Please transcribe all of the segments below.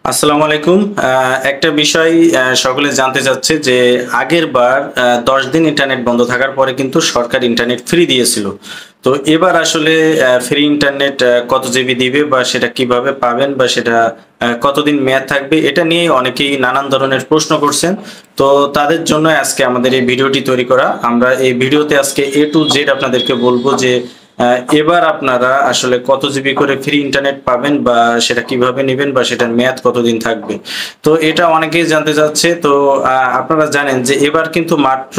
আসসালামু আলাইকুম। একটা বিষয় সকলে জানতে চাচ্ছে যে আগের বার ১০ দিন ইন্টারনেট বন্ধ থাকার পরে কিন্তু সরকার ইন্টারনেট ফ্রি দিয়েছিল। তো এবার আসলে ফ্রি ইন্টারনেট কত জিবি দিবে বা সেটা কিভাবে পাবেন বা সেটা কতদিন মেয়াদ থাকবে এটা নিয়ে অনেকেই নানান ধরনের প্রশ্ন করছেন। তো তাদের জন্য আজকে আমাদের এই ভিডিওটি তৈরি করা। আমরা এই ভিডিওতে আজকে A to Z আপনাদেরকে বলবো যে এবার আপনারা আসলে কত জিবি করে ফ্রি ইন্টারনেট পাবেন বা সেটা কিভাবে নিবেন বা সেটার মেয়াদ কতদিন থাকবে। তো এটা অনেকেই জানতে চাচ্ছে। তো আপনারা জানেন যে এবার কিন্তু মাত্র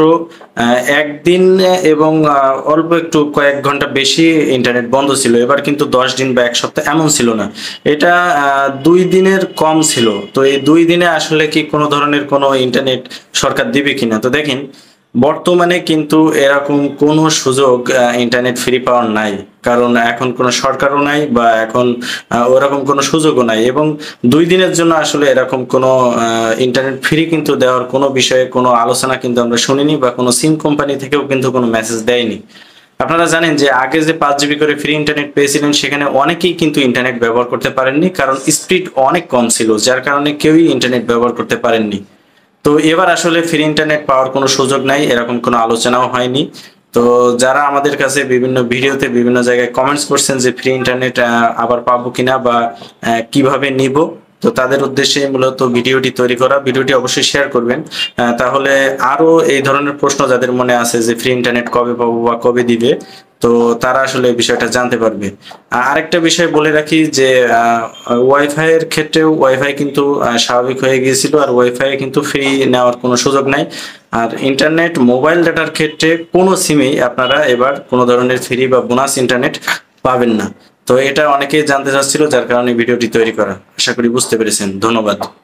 একদিন এবং অল্প একটু কয়েক ঘন্টা বেশি ইন্টারনেট বন্ধ ছিল। এবার কিন্তু ১০ দিন বা ১ সপ্তাহ এমন ছিল না। এটা ২ দিনের কম ছিল। তো এই ২ দিনে আসলে কি কোনো ধরনের কোনো ইন্টারনেট সরকার দিবে কিনা? তো দেখেন বর্তমানে কিন্তু এরকম কোনো সুযোগ ইন্টারনেট ফ্রি পাওয়ার নাই। কারণ এখন কোনো সরকারও নাই বা এখন ওরকম কোনো সুযোগও নাই এবং ২ দিনের জন্য আসলে এরকম কোনো ইন্টারনেট ফ্রি কিন্তু দেওয়ার কোনো বিষয়ে কোনো আলোচনা কিন্তু আমরা শুনিনি বা কোনো সিম কোম্পানি থেকেও কিন্তু কোনো মেসেজ দেয়নি। আপনারা জানেন যে আগে যে ৫ জিবি করে ফ্রি ইন্টারনেট পেয়েছিলেন সেখানে অনেকেই কিন্তু ইন্টারনেট ব্যবহার করতে পারেননি। কারণ স্পিড অনেক কম ছিল। যার কারণে কেউই ইন্টারনেট ব্যবহার করতে পারেননি। তো এবার আসলে ফ্রি ইন্টারনেট পাওয়ার কোনো সুযোগ নাই। এরকম কোনো আলোচনাও হয়নি। তো যারা আমাদের কাছে বিভিন্ন ভিডিওতে বিভিন্ন জায়গায় কমেন্টস করছেন যে ফ্রি ইন্টারনেট আবার পাবো কিনা বা কিভাবে নিবো? তো তাদের উদ্দেশ্যে মূলত ভিডিওটি তৈরি করা। ভিডিওটি অবশ্যই শেয়ার করবেন। তাহলে আরো এই ধরনের প্রশ্ন যাদের মনে আছে যে ফ্রি ইন্টারনেট কবে পাবো বা কবে দিবে? তো তারা আসলে এই বিষয়টা জানতে পারবে। আরেকটা বিষয় বলে রাখি যে ওয়াইফাই এর ক্ষেত্রেও ওয়াইফাই কিন্তু স্বাভাবিক হয়ে গিয়েছিল। আর ওয়াইফাই এ কিন্তু ফ্রি নেওয়ার কোনো সুযোগ নাই। আর ইন্টারনেট মোবাইল ডাটার ক্ষেত্রে কোনো সিমেই আপনারা এবার কোনো ধরনের ফ্রি বা বোনাস ইন্টারনেট পাবেন না। তো এটা অনেকেই জানতে চাচ্ছিল যার কারণে ভিডিওটি তৈরি করা। আশা করি বুঝতে পেরেছেন। ধন্যবাদ।